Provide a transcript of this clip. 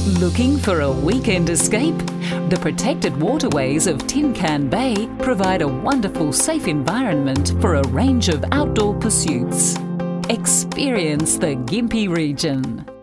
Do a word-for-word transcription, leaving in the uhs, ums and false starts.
Looking for a weekend escape? The protected waterways of Tin Can Bay provide a wonderful, safe environment for a range of outdoor pursuits. Experience the Gympie Region.